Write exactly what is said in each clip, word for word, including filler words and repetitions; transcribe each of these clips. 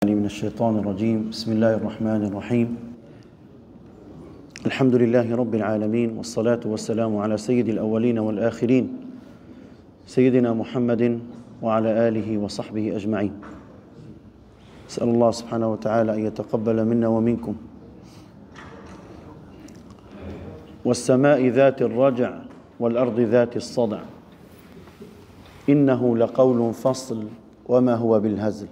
من الشيطان الرجيم. بسم الله الرحمن الرحيم. الحمد لله رب العالمين، والصلاة والسلام على سيد الأولين والآخرين سيدنا محمد وعلى آله وصحبه أجمعين. أسأل الله سبحانه وتعالى أن يتقبل منا ومنكم. والسماء ذات الرجع والأرض ذات الصدع إنه لقول فصل وما هو بالهزل.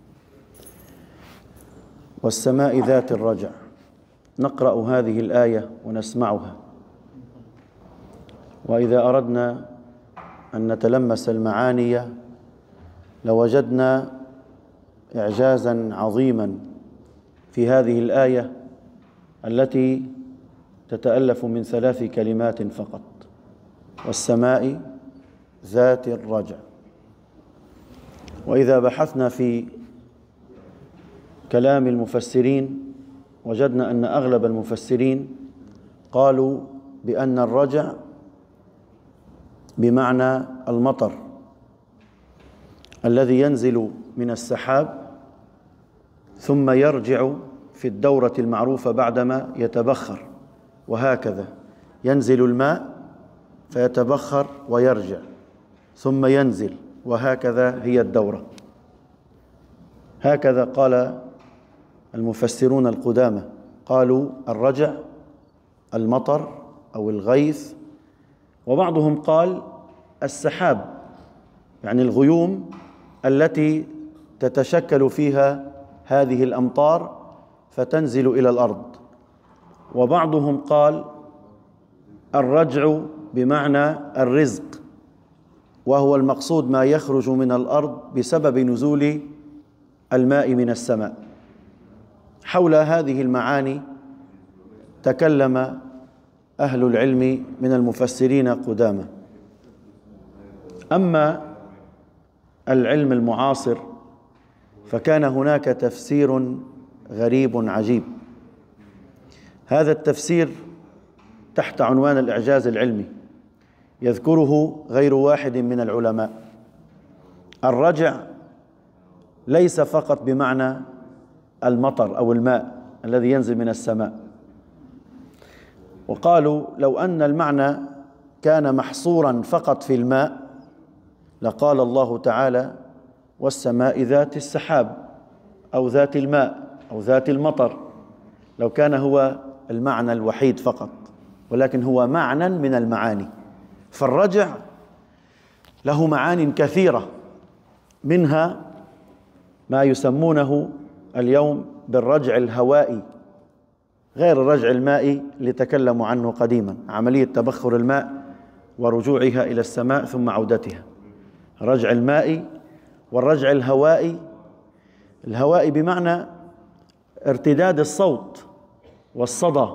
والسماء ذات الرجع، نقرأ هذه الآية ونسمعها، وإذا أردنا أن نتلمس المعاني لوجدنا إعجازا عظيما في هذه الآية التي تتألف من ثلاث كلمات فقط: والسماء ذات الرجع. وإذا بحثنا في كلام المفسرين وجدنا أن أغلب المفسرين قالوا بأن الرجع بمعنى المطر الذي ينزل من السحاب ثم يرجع في الدورة المعروفة بعدما يتبخر، وهكذا ينزل الماء فيتبخر ويرجع ثم ينزل، وهكذا هي الدورة. هكذا قال المفسرون القدامى، قالوا الرجع المطر أو الغيث، وبعضهم قال السحاب، يعني الغيوم التي تتشكل فيها هذه الأمطار فتنزل إلى الأرض. وبعضهم قال الرجع بمعنى الرزق، وهو المقصود ما يخرج من الأرض بسبب نزول الماء من السماء. حول هذه المعاني تكلم أهل العلم من المفسرين قدامى. أما العلم المعاصر فكان هناك تفسير غريب عجيب. هذا التفسير تحت عنوان الإعجاز العلمي يذكره غير واحد من العلماء. الرجع ليس فقط بمعنى المطر أو الماء الذي ينزل من السماء، وقالوا لو أن المعنى كان محصورا فقط في الماء لقال الله تعالى والسماء ذات السحاب أو ذات الماء أو ذات المطر، لو كان هو المعنى الوحيد فقط، ولكن هو معنى من المعاني. فالرجع له معان كثيرة، منها ما يسمونه اليوم بالرجع الهوائي غير الرجع المائي اللي تكلموا عنه قديما، عملية تبخر الماء ورجوعها إلى السماء ثم عودتها. الرجع المائي والرجع الهوائي. الهوائي بمعنى ارتداد الصوت والصدى.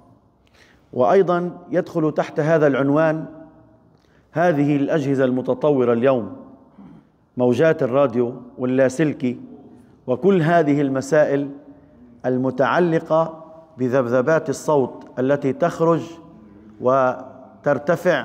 وأيضا يدخل تحت هذا العنوان هذه الأجهزة المتطورة اليوم، موجات الراديو واللاسلكي وكل هذه المسائل المتعلقة بذبذبات الصوت التي تخرج وترتفع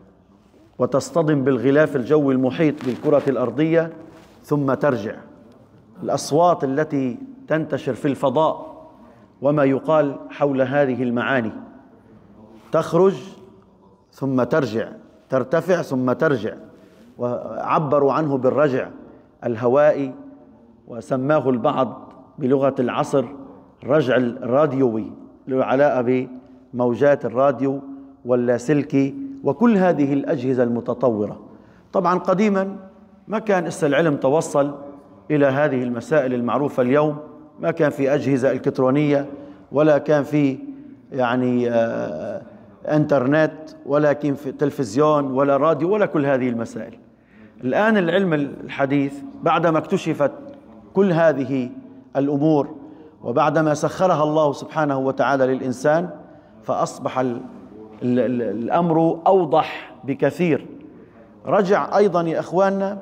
وتصطدم بالغلاف الجوي المحيط بالكرة الأرضية ثم ترجع. الأصوات التي تنتشر في الفضاء وما يقال حول هذه المعاني، تخرج ثم ترجع، ترتفع ثم ترجع، وعبروا عنه بالرجع الهوائي، وسماه البعض بلغة العصر الرجع الراديوي للعلاقة بموجات الراديو واللاسلكي وكل هذه الأجهزة المتطورة. طبعا قديما ما كان إسا العلم توصل إلى هذه المسائل المعروفة اليوم، ما كان في أجهزة إلكترونية ولا كان في يعني آه انترنت ولا كان في تلفزيون ولا راديو ولا كل هذه المسائل. الآن العلم الحديث بعدما اكتشفت كل هذه الأمور وبعدما سخرها الله سبحانه وتعالى للإنسان، فأصبح ال ال ال الأمر أوضح بكثير. رجع أيضا يا أخواننا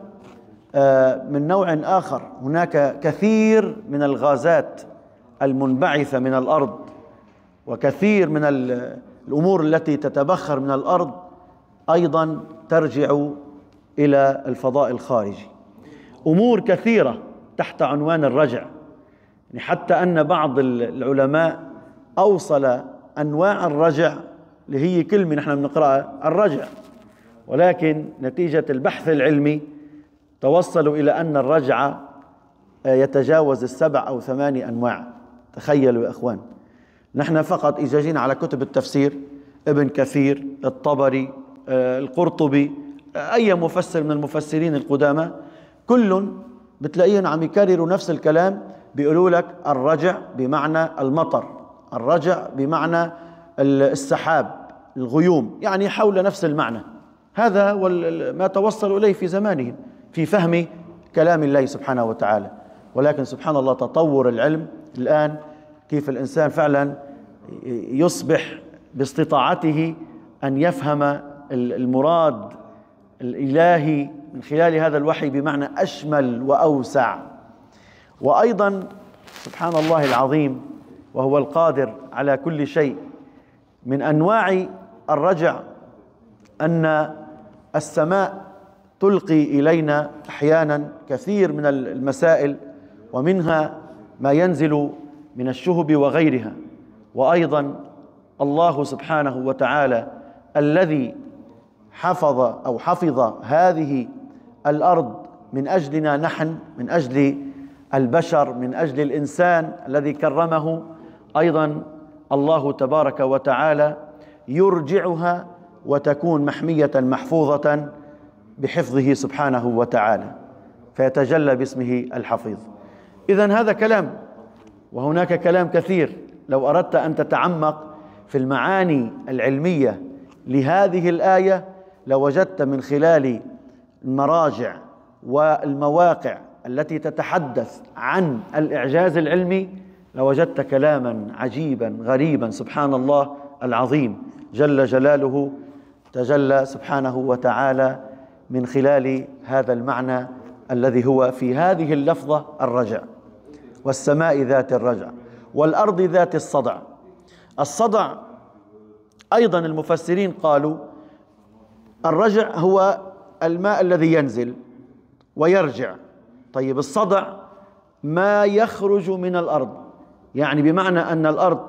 من نوع آخر. هناك كثير من الغازات المنبعثة من الأرض وكثير من الأمور التي تتبخر من الأرض أيضا ترجع إلى الفضاء الخارجي. أمور كثيرة تحت عنوان الرجع. يعني حتى أن بعض العلماء أوصل أنواع الرجع اللي هي كلمة نحن بنقرأها الرجع، ولكن نتيجة البحث العلمي توصلوا إلى أن الرجع يتجاوز السبع أو ثماني أنواع. تخيلوا يا أخوان، نحن فقط إذا جينا على كتب التفسير، ابن كثير، الطبري، القرطبي، أي مفسر من المفسرين القدامى، كل بتلاقيهم عم يكرروا نفس الكلام، بيقولوا لك الرجع بمعنى المطر، الرجع بمعنى السحاب، الغيوم، يعني حول نفس المعنى. هذا ما توصلوا إليه في زمانهم في فهم كلام الله سبحانه وتعالى. ولكن سبحان الله تطور العلم الآن، كيف الإنسان فعلا يصبح باستطاعته أن يفهم المراد الإلهي من خلال هذا الوحي بمعنى أشمل وأوسع. وأيضا سبحان الله العظيم وهو القادر على كل شيء، من أنواع الرجع أن السماء تلقي إلينا أحيانا كثير من المسائل، ومنها ما ينزل من الشهب وغيرها. وأيضا الله سبحانه وتعالى الذي حفظ أو حفظ هذه الأرض من أجلنا نحن، من أجل البشر، من أجل الإنسان الذي كرمه، أيضا الله تبارك وتعالى يرجعها وتكون محمية محفوظة بحفظه سبحانه وتعالى، فيتجلى باسمه الحفيظ. إذن هذا كلام، وهناك كلام كثير. لو أردت أن تتعمق في المعاني العلمية لهذه الآية لوجدت من خلال المراجع والمواقع التي تتحدث عن الإعجاز العلمي لوجدت كلاما عجيبا غريبا. سبحان الله العظيم جل جلاله تجلى سبحانه وتعالى من خلال هذا المعنى الذي هو في هذه اللفظة الرجع. والسماء ذات الرجع والأرض ذات الصدع. الصدع أيضا المفسرين قالوا الرجع هو الماء الذي ينزل ويرجع. طيب الصدع ما يخرج من الأرض، يعني بمعنى أن الأرض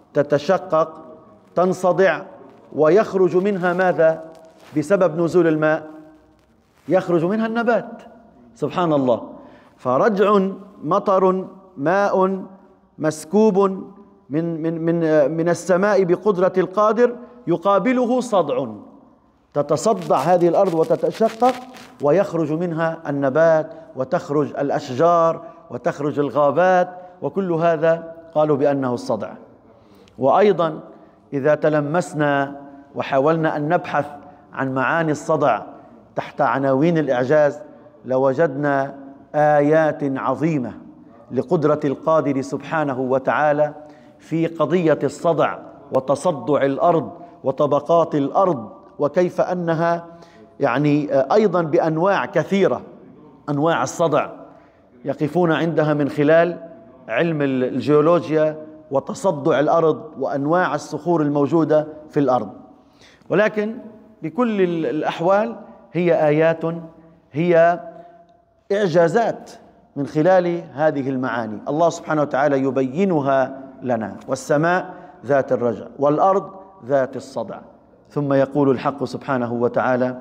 تتشقق تنصدع ويخرج منها ماذا؟ بسبب نزول الماء يخرج منها النبات. سبحان الله. فرجع مطر، ماء مسكوب من من من من السماء بقدرة القادر، يقابله صدع، تتصدع هذه الأرض وتتشقق ويخرج منها النبات وتخرج الأشجار وتخرج الغابات، وكل هذا قالوا بأنه الصدع. وأيضا إذا تلمسنا وحاولنا أن نبحث عن معاني الصدع تحت عناوين الإعجاز لوجدنا آيات عظيمة لقدرة القادر سبحانه وتعالى في قضية الصدع وتصدع الأرض وطبقات الأرض، وكيف أنها يعني أيضا بأنواع كثيرة، أنواع الصدع يقفون عندها من خلال علم الجيولوجيا وتصدع الأرض وأنواع الصخور الموجودة في الأرض. ولكن بكل الأحوال هي آيات، هي إعجازات من خلال هذه المعاني الله سبحانه وتعالى يبينها لنا. والسماء ذات الرجع والأرض ذات الصدع. ثم يقول الحق سبحانه وتعالى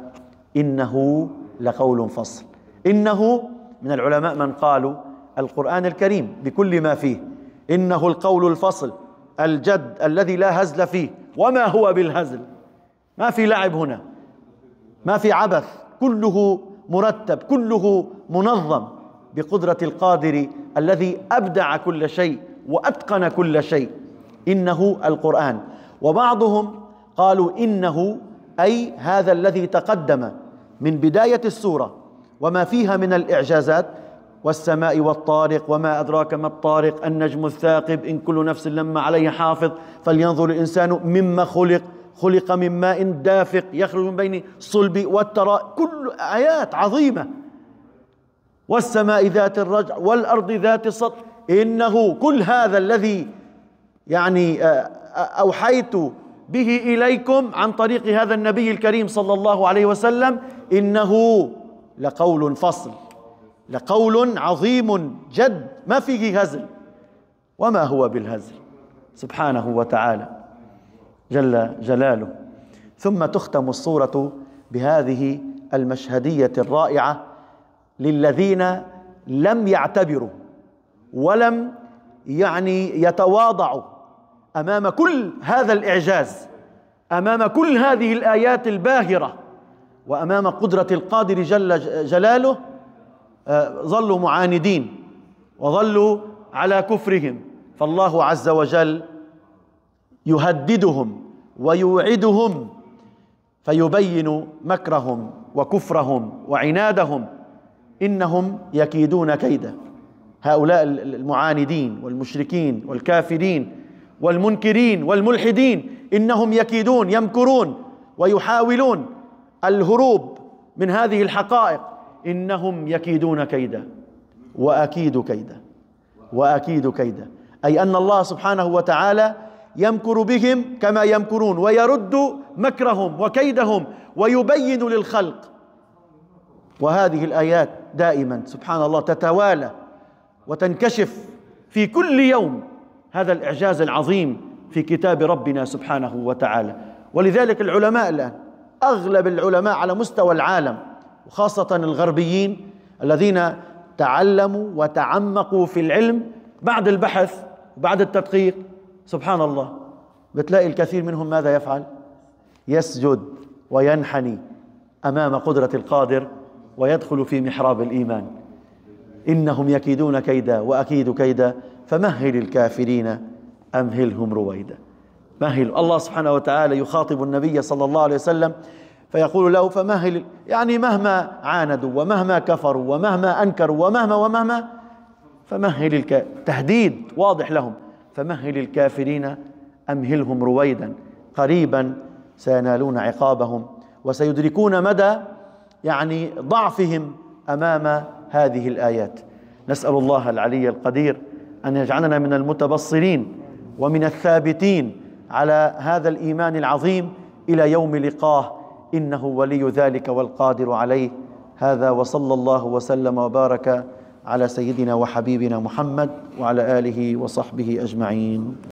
إنه لقول فصل. إنه من العلماء من قالوا القرآن الكريم بكل ما فيه إنه القول الفصل الجد الذي لا هزل فيه. وما هو بالهزل، ما في لعب هنا، ما في عبث، كله مرتب، كله منظم بقدرة القادر الذي أبدع كل شيء وأتقن كل شيء. إنه القرآن. وبعضهم قالوا إنه أي هذا الذي تقدم من بداية السورة وما فيها من الإعجازات، والسماء والطارق وما أدراك ما الطارق النجم الثاقب إن كل نفس لما عليه حافظ فلينظر الإنسان مما خلق خلق من ماء دافق يخرج من بين الصلب والترائب، كل آيات عظيمة. والسماء ذات الرجع والأرض ذات الصدع. إنه كل هذا الذي يعني أوحيت به إليكم عن طريق هذا النبي الكريم صلى الله عليه وسلم إنه لقول فصل، لقول عظيم جد ما فيه هزل. وما هو بالهزل سبحانه وتعالى جل جلاله. ثم تختم الصورة بهذه المشهدية الرائعة للذين لم يعتبروا ولم يعني يتواضعوا أمام كل هذا الإعجاز، أمام كل هذه الآيات الباهرة، وأمام قدرة القادر جل جلاله، ظلوا معاندين وظلوا على كفرهم. فالله عز وجل يهددهم ويوعدهم فيبين مكرهم وكفرهم وعنادهم. إنهم يكيدون كيدا، هؤلاء المعاندين والمشركين والكافرين والمنكرين والملحدين، إنهم يكيدون يمكرون ويحاولون الهروب من هذه الحقائق. إنهم يكيدون كيدا وأكيد كيدا وأكيد كيدا، أي أن الله سبحانه وتعالى يمكر بهم كما يمكرون، ويرد مكرهم وكيدهم ويبين للخلق. وهذه الآيات دائما سبحان الله تتوالى وتنكشف في كل يوم هذا الإعجاز العظيم في كتاب ربنا سبحانه وتعالى. ولذلك العلماء الآن، أغلب العلماء على مستوى العالم وخاصة الغربيين الذين تعلموا وتعمقوا في العلم بعد البحث وبعد التدقيق، سبحان الله بتلاقي الكثير منهم ماذا يفعل؟ يسجد وينحني أمام قدرة القادر ويدخل في محراب الإيمان. إنهم يكيدون كيدا وأكيد كيدا فمهل الكافرين أمهلهم رويدا. مهل. الله سبحانه وتعالى يخاطب النبي صلى الله عليه وسلم فيقول له فمهل، يعني مهما عاندوا ومهما كفروا ومهما أنكروا ومهما ومهما فمهل الك... تهديد واضح لهم، فمهل الكافرين أمهلهم رويدا، قريبا سينالون عقابهم وسيدركون مدى يعني ضعفهم أمام هذه الآيات. نسأل الله العلي القدير أن يجعلنا من المتبصرين ومن الثابتين على هذا الإيمان العظيم إلى يوم لقاه، إنه ولي ذلك والقادر عليه. هذا وصلى الله وسلم وبارك على سيدنا وحبيبنا محمد وعلى آله وصحبه أجمعين.